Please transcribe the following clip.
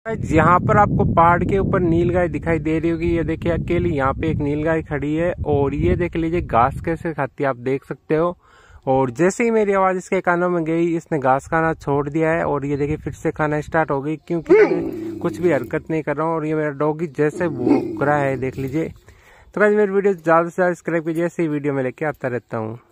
यहाँ पर आपको पहाड़ के ऊपर नीलगाय दिखाई दे रही होगी। ये देखिए अकेली यहाँ पे एक नीलगाय खड़ी है और ये देख लीजिए घास कैसे खाती है, आप देख सकते हो। और जैसे ही मेरी आवाज इसके कानों में गई, इसने घास खाना छोड़ दिया है और ये देखिए फिर से खाना स्टार्ट हो गई, क्योंकि मैं कुछ भी हरकत नहीं कर रहा हूँ। और ये मेरा डॉगी जैसे भूख रहा है, देख लीजिए। तो गाइस मेरी वीडियो ज्यादा से ज्यादा सब्सक्राइब कीजिए, ऐसी वीडियो में लेके आता रहता हूँ।